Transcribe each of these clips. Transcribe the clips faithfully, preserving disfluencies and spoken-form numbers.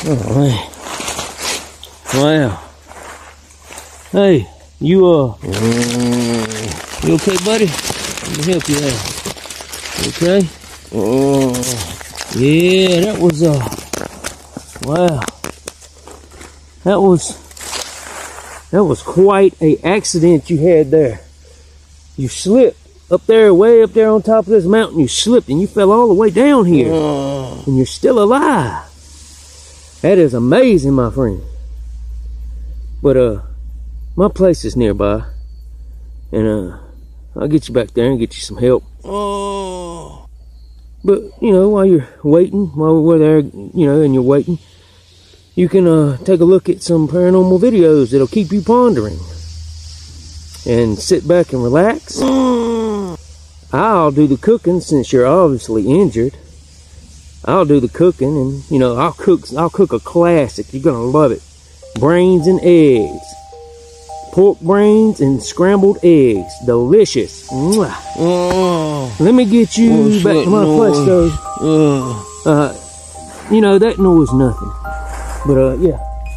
Oh man. Wow. Hey, you uh you okay, buddy? Let me help you out. Okay? Oh yeah, that was uh wow. That was that was quite a accident you had there. You slipped up there, way up there on top of this mountain. You slipped and you fell all the way down here. Oh. And you're still alive. That is amazing, my friend. But uh my place is nearby, and uh, I'll get you back there and get you some help. Oh. But, you know, while you're waiting, while we're there, you know, and you're waiting, you can uh, take a look at some paranormal videos that'll keep you pondering. And sit back and relax. Mm. I'll do the cooking since you're obviously injured. I'll do the cooking, and, you know, I'll cook, I'll cook a classic. You're gonna love it. Brains and eggs. Pork brains and scrambled eggs. Delicious. Mwah. Oh. Let me get you oh, back to my place, though. Oh. Uh, you know, that noise nothing. But, uh, yeah.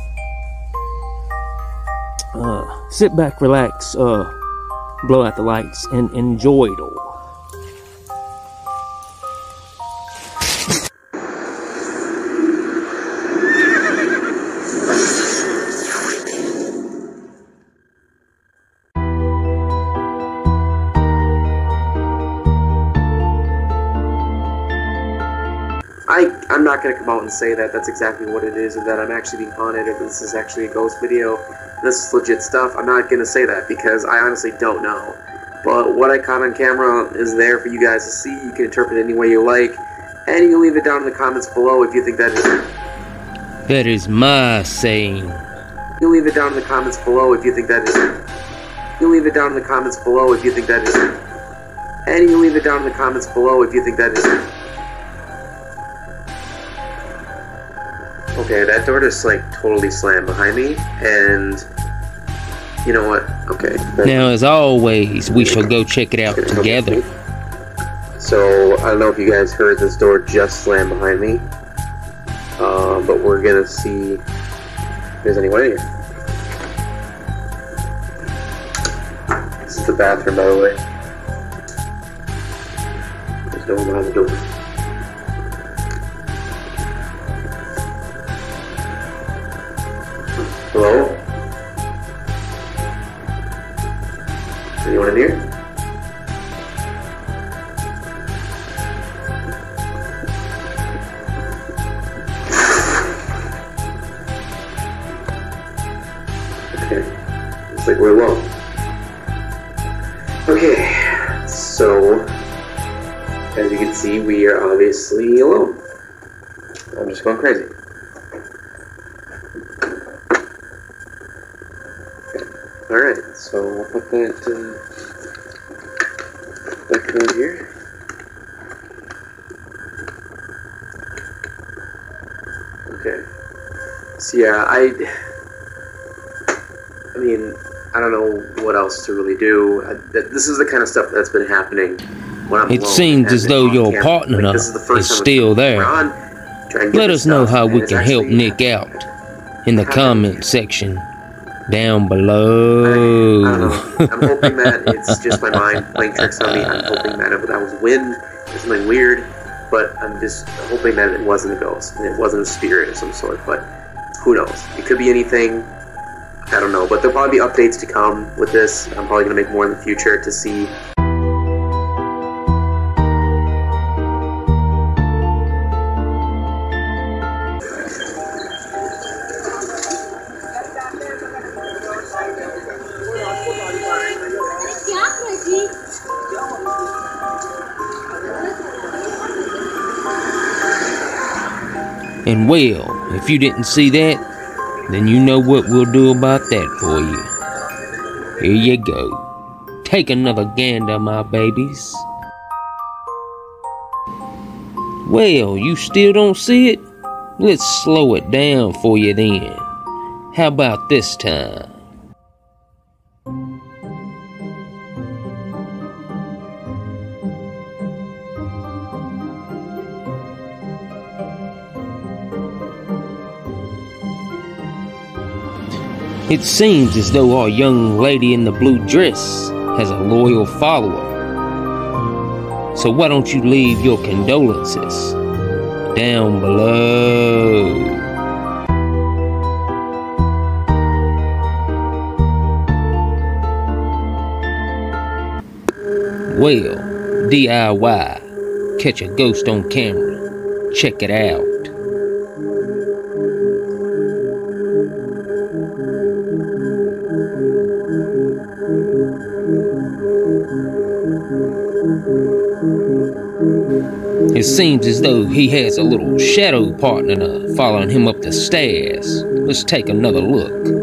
Uh, sit back, relax, uh, blow out the lights, and enjoy it all. I, I'm not going to come out and say that that's exactly what it is, or that I'm actually being haunted, or this is actually a ghost video, this is legit stuff. I'm not going to say that, because I honestly don't know. But what I caught on camera is there for you guys to see. You can interpret it any way you like, and you can leave it down in the comments below if you think that is... That is my saying. You can leave it down in the comments below if you think that is... You can leave it down in the comments below if you think that is... And you can leave it down in the comments below if you think that is... Okay, that door just like totally slammed behind me, and you know what? Okay. Now, as always, we shall go check it out together. So, I don't know if you guys heard this door just slam behind me, uh, but we're gonna see if there's anyone in here. This is the bathroom, by the way. There's no one behind the door. Hello? Anyone in here? Okay. Looks like we're alone. Okay. So, as you can see, we are obviously alone. I'm just going crazy. Alright, so we'll put that uh, back down here. Okay. So yeah, I... I mean, I don't know what else to really do. I, this is the kind of stuff that's been happening when I'm It alone seems as though your partner like, is, is still there. On, Let us know how we can help Nick out in the comment section down below. I, I don't know. I'm hoping that it's just my mind playing tricks on me. I'm hoping that that was wind or something weird, but I'm just hoping that it wasn't a ghost and it wasn't a spirit of some sort, but who knows? It could be anything. I don't know, but there'll probably be updates to come with this. I'm probably going to make more in the future to see. And well, if you didn't see that, then you know what we'll do about that for you. Here you go. Take another gander, my babies. Well, you still don't see it? Let's slow it down for you then. How about this time? It seems as though our young lady in the blue dress has a loyal follower. So why don't you leave your condolences down below? Well, D I Y, catch a ghost on camera. Check it out. It seems as though he has a little shadow partner following him up the stairs. Let's take another look.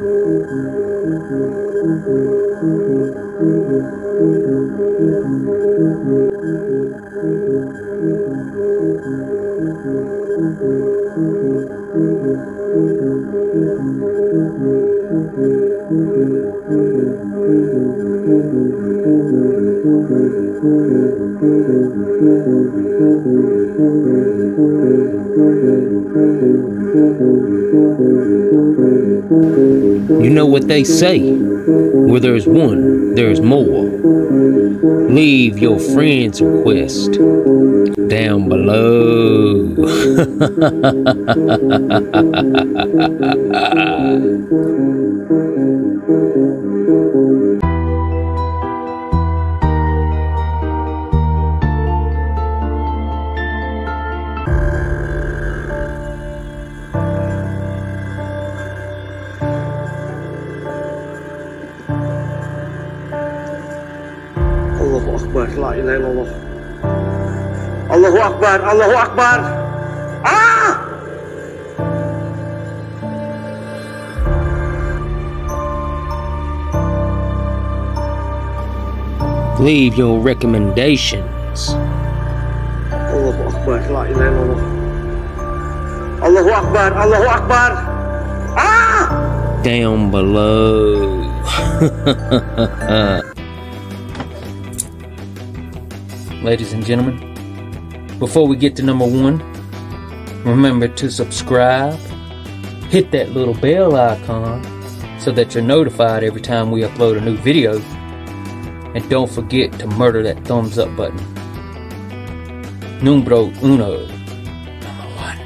You know what they say, where there's one, there's more. Leave your friend's request down below. Allahu Akbar, la ilaha illallah. Allahu Akbar, Allahu Akbar. Ah! Leave your recommendations. Allahu Akbar, la ilaha illallah. Allahu Akbar, Allahu Akbar. Ah! Down below. Ladies and gentlemen, before we get to number one, remember to subscribe, hit that little bell icon so that you're notified every time we upload a new video, and don't forget to murder that thumbs up button. Numero uno. Number one.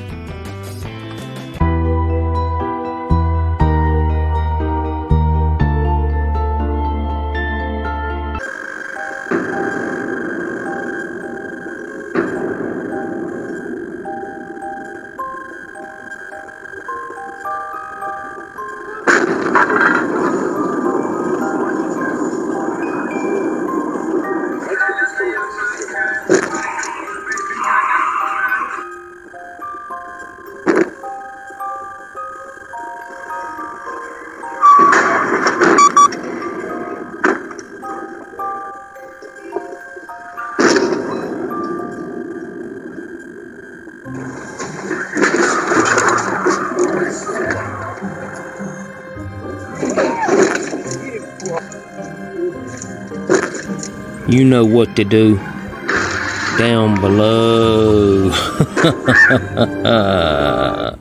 You know what to do. Down below.